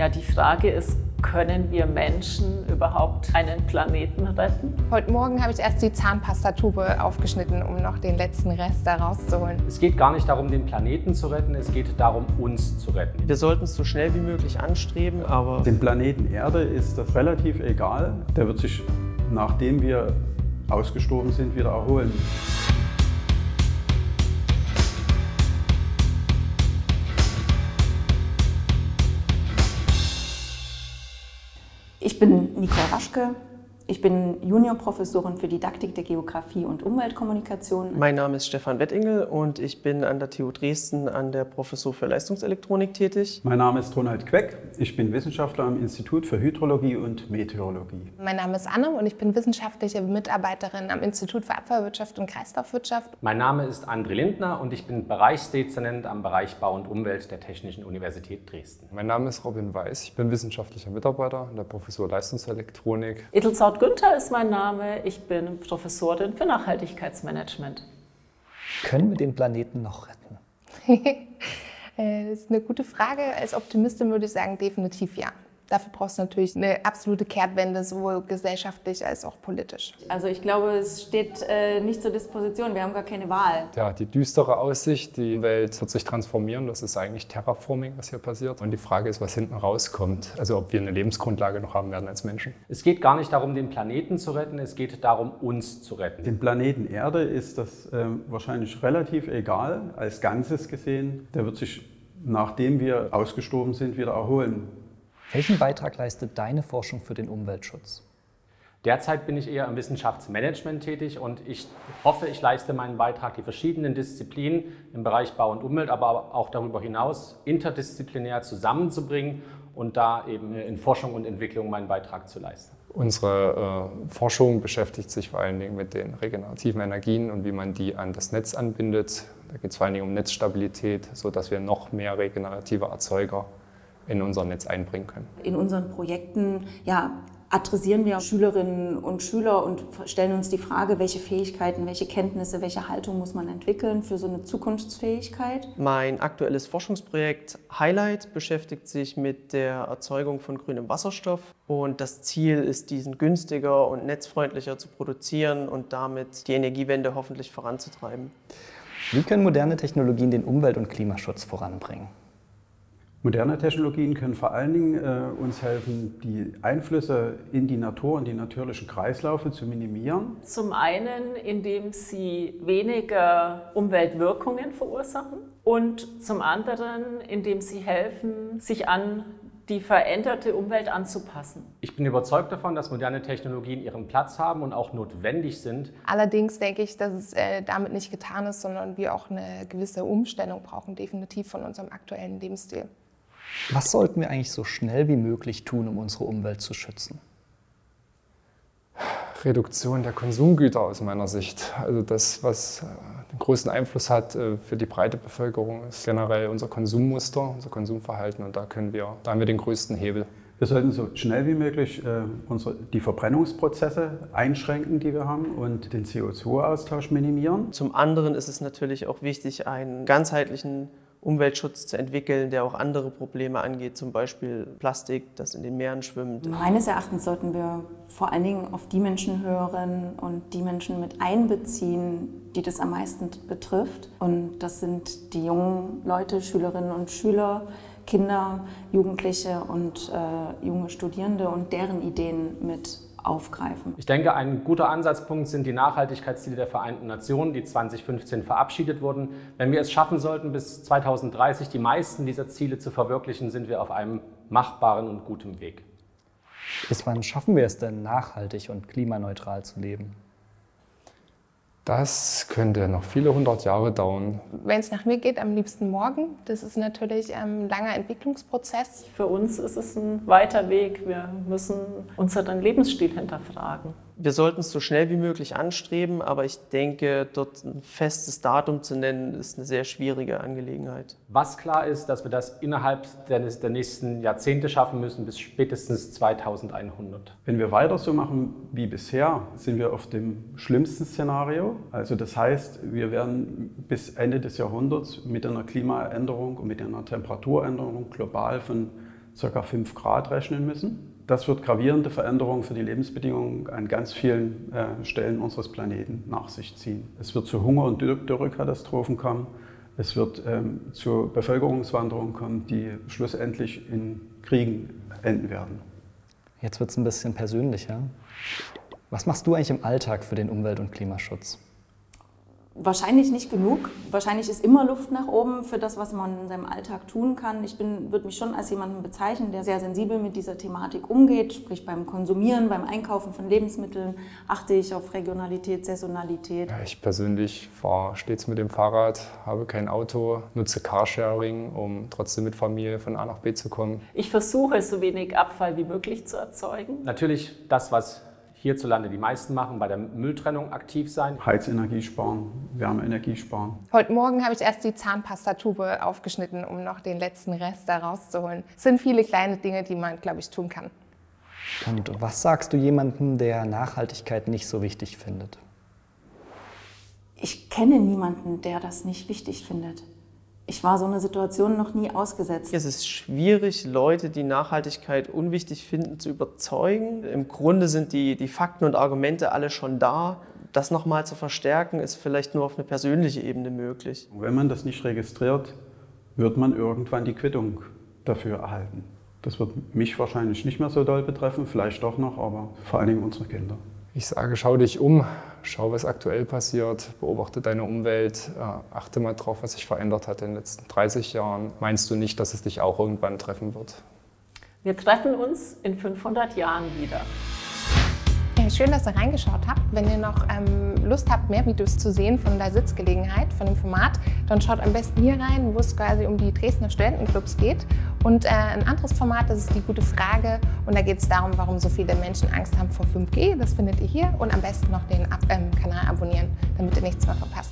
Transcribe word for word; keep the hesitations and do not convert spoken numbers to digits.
Ja, die Frage ist, können wir Menschen überhaupt einen Planeten retten? Heute Morgen habe ich erst die Zahnpastatube aufgeschnitten, um noch den letzten Rest da rauszuholen. Es geht gar nicht darum, den Planeten zu retten, es geht darum, uns zu retten. Wir sollten es so schnell wie möglich anstreben, aber dem Planeten Erde ist das relativ egal. Der wird sich, nachdem wir ausgestorben sind, wieder erholen. Ich bin Nicole Raschke. Ich bin Juniorprofessorin für Didaktik der Geografie und Umweltkommunikation. Mein Name ist Stefan Wettingel und ich bin an der T U Dresden an der Professur für Leistungselektronik tätig. Mein Name ist Ronald Queck. Ich bin Wissenschaftler am Institut für Hydrologie und Meteorologie. Mein Name ist Anne und ich bin wissenschaftliche Mitarbeiterin am Institut für Abfallwirtschaft und Kreislaufwirtschaft. Mein Name ist André Lindner und ich bin Bereichsdezernent am Bereich Bau und Umwelt der Technischen Universität Dresden. Mein Name ist Robin Weiß. Ich bin wissenschaftlicher Mitarbeiter an der Professur Leistungselektronik. Edeltraud Günther ist mein Name. Ich bin Professorin für Nachhaltigkeitsmanagement. Können wir den Planeten noch retten? Das ist eine gute Frage. Als Optimistin würde ich sagen, definitiv ja. Dafür brauchst du natürlich eine absolute Kehrtwende, sowohl gesellschaftlich als auch politisch. Also ich glaube, es steht äh, nicht zur Disposition. Wir haben gar keine Wahl. Ja, die düstere Aussicht, die Welt wird sich transformieren. Das ist eigentlich Terraforming, was hier passiert. Und die Frage ist, was hinten rauskommt. Also ob wir eine Lebensgrundlage noch haben werden als Menschen. Es geht gar nicht darum, den Planeten zu retten, es geht darum, uns zu retten. Dem Planeten Erde ist das äh, wahrscheinlich relativ egal, als Ganzes gesehen. Der wird sich, nachdem wir ausgestorben sind, wieder erholen. Welchen Beitrag leistet deine Forschung für den Umweltschutz? Derzeit bin ich eher im Wissenschaftsmanagement tätig und ich hoffe, ich leiste meinen Beitrag, die verschiedenen Disziplinen im Bereich Bau und Umwelt, aber auch darüber hinaus interdisziplinär zusammenzubringen und da eben in Forschung und Entwicklung meinen Beitrag zu leisten. Unsere äh, Forschung beschäftigt sich vor allen Dingen mit den regenerativen Energien und wie man die an das Netz anbindet. Da geht es vor allen Dingen um Netzstabilität, sodass wir noch mehr regenerative Erzeuger in unser Netz einbringen können. In unseren Projekten ja, adressieren wir Schülerinnen und Schüler und stellen uns die Frage, welche Fähigkeiten, welche Kenntnisse, welche Haltung muss man entwickeln für so eine Zukunftsfähigkeit. Mein aktuelles Forschungsprojekt Highlight beschäftigt sich mit der Erzeugung von grünem Wasserstoff. Und das Ziel ist, diesen günstiger und netzfreundlicher zu produzieren und damit die Energiewende hoffentlich voranzutreiben. Wie können moderne Technologien den Umwelt- und Klimaschutz voranbringen? Moderne Technologien können vor allen Dingen äh, uns helfen, die Einflüsse in die Natur und die natürlichen Kreislaufe zu minimieren. Zum einen, indem sie weniger Umweltwirkungen verursachen und zum anderen, indem sie helfen, sich an die veränderte Umwelt anzupassen. Ich bin überzeugt davon, dass moderne Technologien ihren Platz haben und auch notwendig sind. Allerdings denke ich, dass es äh, damit nicht getan ist, sondern wir auch eine gewisse Umstellung brauchen, definitiv von unserem aktuellen Lebensstil. Was sollten wir eigentlich so schnell wie möglich tun, um unsere Umwelt zu schützen? Reduktion der Konsumgüter aus meiner Sicht. Also das, was den größten Einfluss hat für die breite Bevölkerung, ist generell unser Konsummuster, unser Konsumverhalten. Und da, können wir, da haben wir den größten Hebel. Wir sollten so schnell wie möglich äh, unsere, die Verbrennungsprozesse einschränken, die wir haben, und den C O zwei Austausch minimieren. Zum anderen ist es natürlich auch wichtig, einen ganzheitlichen Umweltschutz zu entwickeln, der auch andere Probleme angeht, zum Beispiel Plastik, das in den Meeren schwimmt. Meines Erachtens sollten wir vor allen Dingen auf die Menschen hören und die Menschen mit einbeziehen, die das am meisten betrifft. Und das sind die jungen Leute, Schülerinnen und Schüler, Kinder, Jugendliche und äh, junge Studierende und deren Ideen mit aufgreifen. Ich denke, ein guter Ansatzpunkt sind die Nachhaltigkeitsziele der Vereinten Nationen, die zweitausendfünfzehn verabschiedet wurden. Wenn wir es schaffen sollten, bis zweitausenddreißig die meisten dieser Ziele zu verwirklichen, sind wir auf einem machbaren und guten Weg. Bis wann schaffen wir es denn, nachhaltig und klimaneutral zu leben? Das könnte noch viele hundert Jahre dauern. Wenn es nach mir geht, am liebsten morgen. Das ist natürlich ein langer Entwicklungsprozess. Für uns ist es ein weiter Weg. Wir müssen unseren Lebensstil hinterfragen. Wir sollten es so schnell wie möglich anstreben, aber ich denke, dort ein festes Datum zu nennen, ist eine sehr schwierige Angelegenheit. Was klar ist, dass wir das innerhalb der, der nächsten Jahrzehnte schaffen müssen, bis spätestens zweitausendeinhundert. Wenn wir weiter so machen wie bisher, sind wir auf dem schlimmsten Szenario. Also das heißt, wir werden bis Ende des Jahrhunderts mit einer Klimaänderung und mit einer Temperaturänderung global von ca. fünf Grad rechnen müssen. Das wird gravierende Veränderungen für die Lebensbedingungen an ganz vielen äh, Stellen unseres Planeten nach sich ziehen. Es wird zu Hunger- und Dürrekatastrophen kommen. Es wird ähm, zu Bevölkerungswanderungen kommen, die schlussendlich in Kriegen enden werden. Jetzt wird es ein bisschen persönlicher. Was machst du eigentlich im Alltag für den Umwelt- und Klimaschutz? Wahrscheinlich nicht genug. Wahrscheinlich ist immer Luft nach oben für das, was man in seinem Alltag tun kann. Ich würde mich schon als jemanden bezeichnen, der sehr sensibel mit dieser Thematik umgeht. Sprich beim Konsumieren, beim Einkaufen von Lebensmitteln achte ich auf Regionalität, Saisonalität. Ja, ich persönlich fahre stets mit dem Fahrrad, habe kein Auto, nutze Carsharing, um trotzdem mit Familie von A nach B zu kommen. Ich versuche, so wenig Abfall wie möglich zu erzeugen. Natürlich das, was hierzulande die meisten machen, bei der Mülltrennung aktiv sein. Heizenergie sparen, Wärmeenergie sparen. Heute Morgen habe ich erst die Zahnpastatube aufgeschnitten, um noch den letzten Rest da rauszuholen. Es sind viele kleine Dinge, die man, glaube ich, tun kann. Und was sagst du jemandem, der Nachhaltigkeit nicht so wichtig findet? Ich kenne niemanden, der das nicht wichtig findet. Ich war so einer Situation noch nie ausgesetzt. Es ist schwierig, Leute, die Nachhaltigkeit unwichtig finden, zu überzeugen. Im Grunde sind die, die Fakten und Argumente alle schon da. Das nochmal zu verstärken, ist vielleicht nur auf eine persönliche Ebene möglich. Wenn man das nicht registriert, wird man irgendwann die Quittung dafür erhalten. Das wird mich wahrscheinlich nicht mehr so doll betreffen, vielleicht doch noch, aber vor allen Dingen unsere Kinder. Ich sage, schau dich um, schau, was aktuell passiert, beobachte deine Umwelt, äh, achte mal drauf, was sich verändert hat in den letzten dreißig Jahren. Meinst du nicht, dass es dich auch irgendwann treffen wird? Wir treffen uns in fünfhundert Jahren wieder. Ja, schön, dass ihr reingeschaut habt. Wenn ihr noch ähm, Lust habt, mehr Videos zu sehen von der Sitzgelegenheit, von dem Format, dann schaut am besten hier rein, wo es quasi um die Dresdner Studentenclubs geht. Und äh, ein anderes Format, das ist die gute Frage. Und da geht es darum, warum so viele Menschen Angst haben vor fünf G. Das findet ihr hier. Und am besten noch den Ab- ähm, Kanal abonnieren, damit ihr nichts mehr verpasst.